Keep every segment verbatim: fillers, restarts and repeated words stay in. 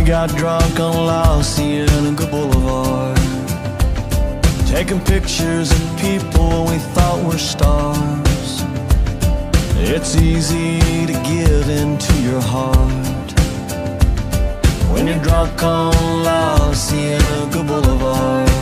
got drunk on La Cienega Boulevard, taking pictures of people we thought were stars. It's easy to give into your heart when you're drunk on La Cienega Boulevard.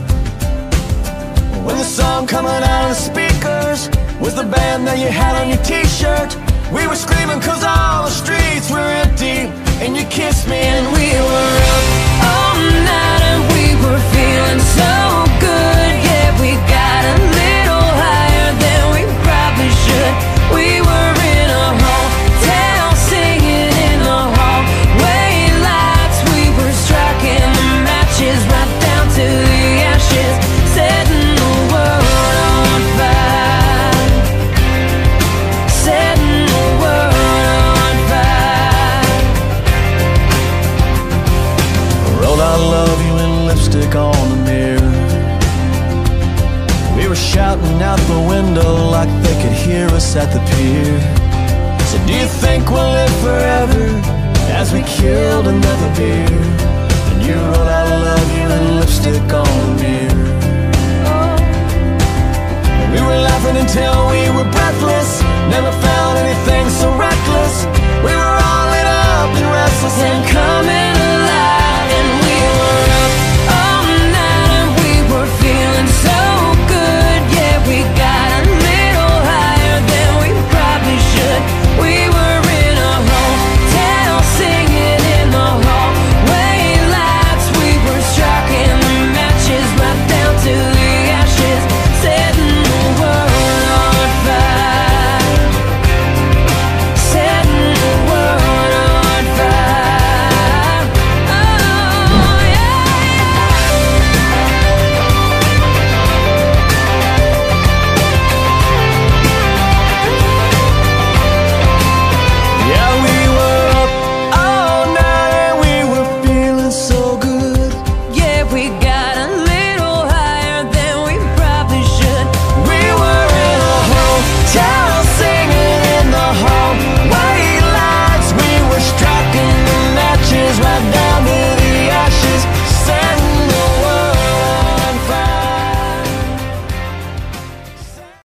When the song coming out of the speakers was the band that you had on your t-shirt, we were screaming cause all the streets were empty, and you kissed me and we were up all night and we were feeling so good. Yeah, we got a little higher than we probably should. We were in a hotel singing in the hallway lights. We were striking the matches right down to the ashes, setting the world on fire, setting the world on fire. Wrote I love you in lipstick on the mirror. We were shouting out the window like they could hear us at the pier. So do you think we'll live forever as we killed another beer? And you wrote I love you in lipstick on the mirror.